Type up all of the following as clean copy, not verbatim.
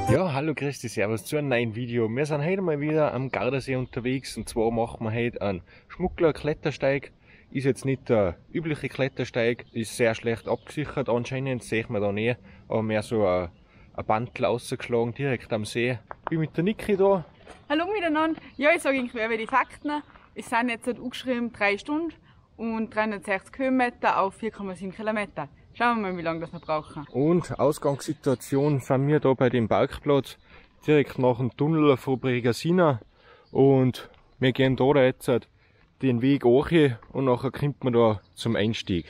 Ja, hallo, grüß dich, servus zu einem neuen Video. Wir sind heute mal wieder am Gardasee unterwegs und zwar machen wir heute einen Schmuggler-Klettersteig. Ist jetzt nicht der übliche Klettersteig, ist sehr schlecht abgesichert anscheinend, sieht man da nicht, aber mehr so ein Bandel rausgeschlagen direkt am See. Ich bin mit der Niki da. Hallo miteinander. Ja, ich sage irgendwie die Fakten. Es sind jetzt angeschrieben 3 Stunden und 360 Höhenmeter auf 4,7 Kilometer. Schauen wir mal, wie lange das wir brauchen. Und Ausgangssituation sind wir da bei dem Parkplatz direkt nach dem Tunnel von Bregasina und wir gehen da jetzt den Weg hoch und nachher kommt man da zum Einstieg.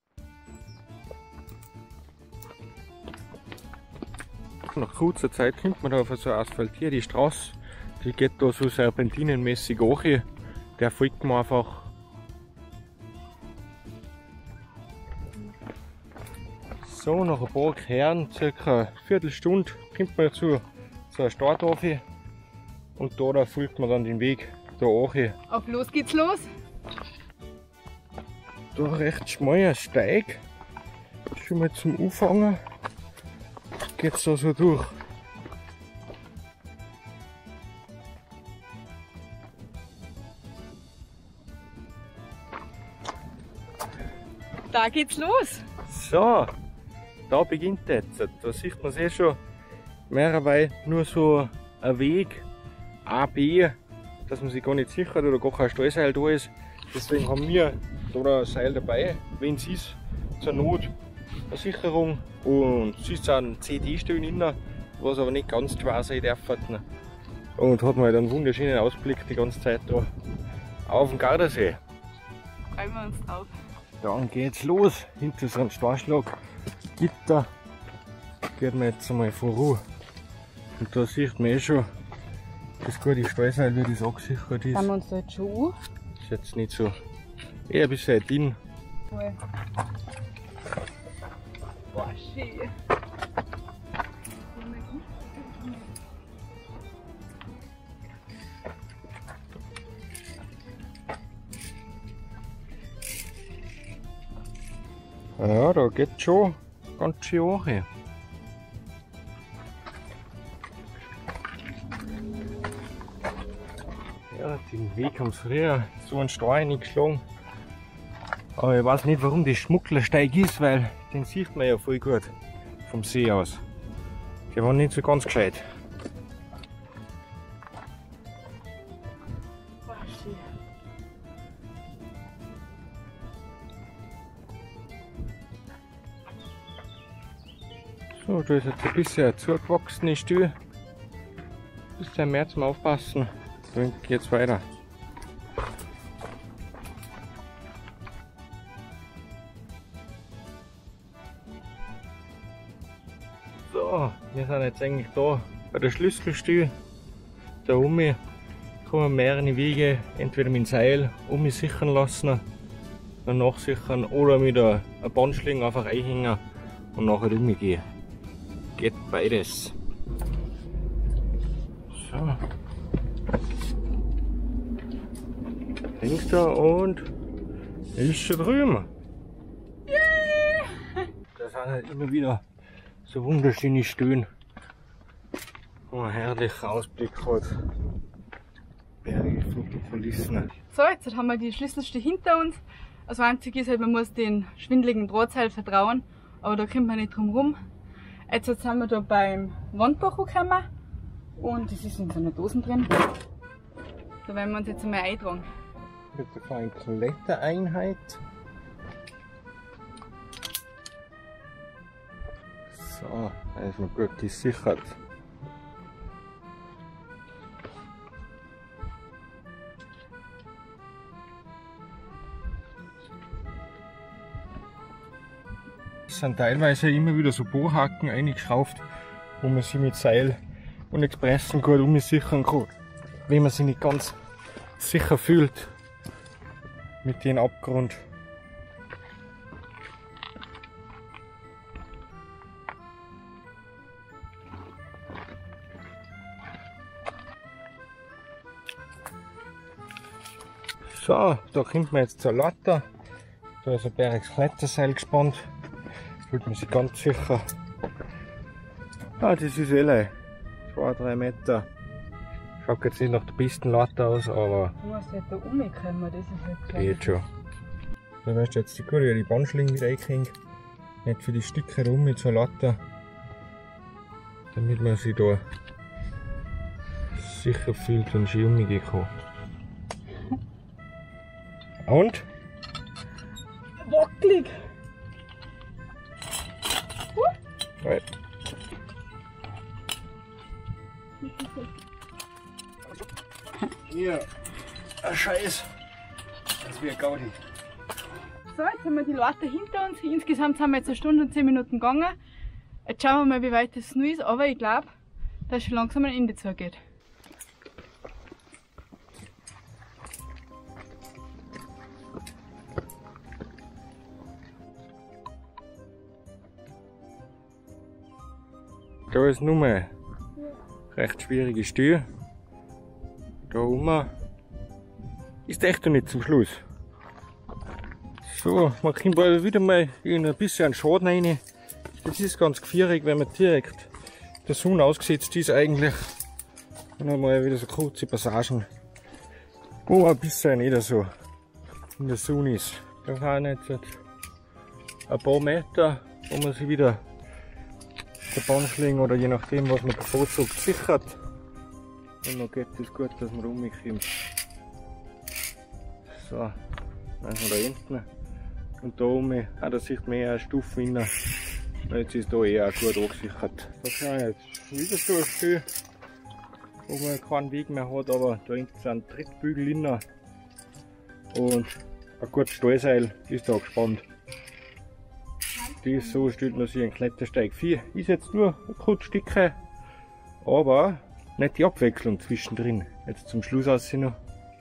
Nach kurzer Zeit kommt man da auf so eine asphaltierte Straße, die geht da so serpentinenmäßig hoch, der folgt man einfach. So, nach ein paar Kehren, circa eine Viertelstunde, kommt man zu einer Starthöfe und da folgt man dann den Weg da hoch. Auf los geht's los! Da recht schmaler Steig, schon mal zum Anfangen geht's da so durch. Da geht's los! So, da beginnt jetzt. Da sieht man es schon mehrerweise nur so ein Weg A, B, dass man sich gar nicht sichert oder gar kein Stallseil da ist. Deswegen haben wir da ein Seil dabei, wenn es ist, zur Not eine Sicherung. Und es ist auch ein CD-Stellen innen, was aber nicht ganz schwer sein darf. Und hat man halt einen wunderschönen Ausblick die ganze Zeit da auf den Gardasee. Freuen wir uns drauf. Dann geht's los, hinter so einem Steinschlag. Gitter geht man jetzt einmal voran. Und da sieht man schon, das gute Stallseil, wie das angesichert ist. Haben wir uns da jetzt schon an? Ist jetzt nicht so, eher ein bisschen dünn. Cool. Boah, schön. Ja, da geht schon ganz schön hoch. Ja, den Weg haben sie früher so einen Stein eingeschlagen. Aber ich weiß nicht, warum das Schmugglersteig ist, weil den sieht man ja voll gut vom See aus. Der war nicht so ganz gescheit. Boah, schön. So, da ist jetzt ein bisschen ein zugewachsener Stuhl. Ein bisschen mehr zum Aufpassen. Dann geht's weiter. So, wir sind jetzt eigentlich da bei der Schlüsselstühle. Da oben kann man mehrere Wege, entweder mit dem Seil sichern lassen, dann nachsichern oder mit einer Bandschlinge einfach einhängen und nachher umgehen. Geht beides. So. Links da und ist schon drüben. Yeah. Da sind halt immer wieder so wunderschöne Stühlen. Und ein herrlicher Ausblick hat. Berge, Fotokulissen. So, jetzt haben wir die Schlüsselste hinter uns. Das Einzige ist halt, man muss den schwindeligen Drahtseil vertrauen, aber da kommt man nicht drum rum. Jetzt sind wir da beim Wandbach angekommen und das ist in so einer Dose drin. Da werden wir uns jetzt einmal eintragen. Jetzt eine kleine Klettereinheit. So, da ist noch gut gesichert. Es sind teilweise immer wieder so Bohrhaken eingeschraubt, wo man sie mit Seil und Expressen gut umsichern kann, wenn man sich nicht ganz sicher fühlt mit dem Abgrund. So, da kommt man jetzt zur Latte. Da ist ein Bergs Kletterseil gespannt. Da fühlt man sich ganz sicher. Ah, das ist 2-3 Meter. Schaut jetzt nicht nach der besten Latte aus, aber. Du musst halt da rumkommen, das ist halt klar. Geht schon. Da weißt du jetzt gut, wie die Bandschlinge wieder einhängen. Nicht für die Stücke rum mit so einer Latte. Damit man sich da sicher fühlt und schön umgehen kann. Und? Wackelig! Right. Hier, ein Scheiß. Das wird Gaudi. So, jetzt haben wir die Leute hinter uns. Insgesamt sind wir jetzt 1 Stunde und 10 Minuten gegangen. Jetzt schauen wir mal, wie weit es noch ist, aber ich glaube, dass es schon langsam ein Ende zugeht. Da ist nur eine recht schwierige Stür. Da oben ist echt noch nicht zum Schluss. So, man kommt wieder mal in ein bisschen Schaden rein. Das ist ganz gefährlich, wenn man direkt der Sonne ausgesetzt ist eigentlich. Dann haben wir wieder so kurze Passagen, wo ein bisschen nicht so in der Sonne ist. Da fahren jetzt ein paar Meter, wo man sich wieder der Bandschlinge oder je nachdem, was man bevorzugt, sichert. Und dann geht es gut, dass man rumkommt. So, dann haben wir da hinten. Und da oben, da sieht man eher eine Stufe rein. Jetzt ist da eher gut angesichert. Da kann jetzt wieder so ein Stück, wo man keinen Weg mehr hat, aber da hinten sind Trittbügel rein. Und ein gutes Stahlseil ist da gespannt. Das so stellt man sich einen Klettersteig 4. Ist jetzt nur ein kurzes Stückchen, aber nicht die Abwechslung zwischendrin. Jetzt zum Schluss aus noch.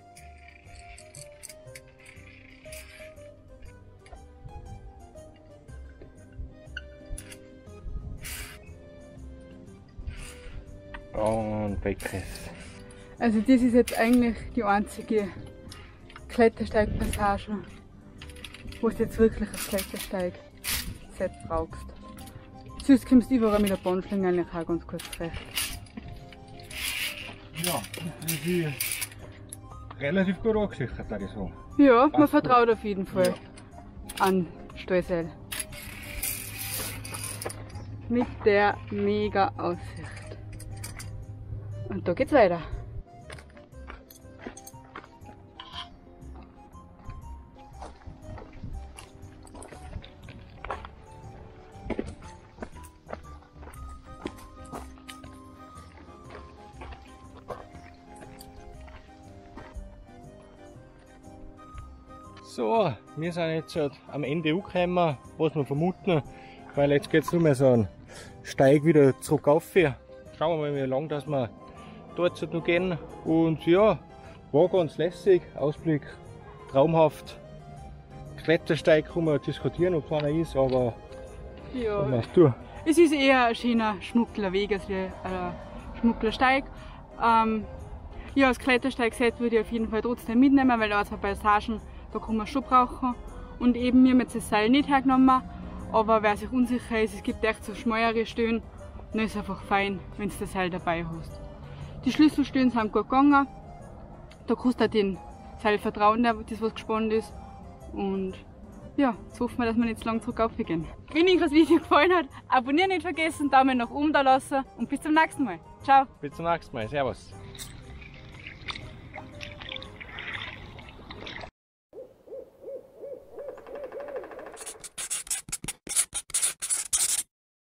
Und weg ist. Also das ist jetzt eigentlich die einzige Klettersteigpassage, wo du jetzt wirklich ein Klettersteig-Set brauchst. Sonst kommst du überall mit der Bandschlinge eigentlich auch ganz gut zurecht. Ja, das ist relativ gut angesichert, würde ich sagen. Ja, man vertraut auf jeden Fall an Stahlseil. Mit der mega Aussicht. Und da geht's weiter. So, wir sind jetzt am Ende angekommen, was wir vermuten, weil jetzt geht es nur mehr so einen Steig wieder zurück auf. Schauen wir mal, wie lang dass wir dort noch gehen. Und ja, war ganz lässig, Ausblick traumhaft. Klettersteig kann man diskutieren, ob es einer ist, aber ja, was machst du? Es ist eher ein schöner, schnuckler Weg als ein schnuckler Steig. Ja, das Klettersteig-Set würde ich auf jeden Fall trotzdem mitnehmen, weil da zwei Passagen, da kann man schon brauchen. Und eben, wir haben jetzt das Seil nicht hergenommen, aber wer sich unsicher ist, es gibt echt so schmalere Stellen, dann ist es einfach fein, wenn du das Seil dabei hast. Die Schlüsselstellen sind gut gegangen, da kannst du auch den Seil vertrauen, das was gespannt ist. Und ja, jetzt hoffen wir, dass wir nicht zu lange zurück aufgehen. Wenn euch das Video gefallen hat, abonnieren nicht vergessen, Daumen nach oben da lassen und bis zum nächsten Mal. Ciao! Bis zum nächsten Mal, servus!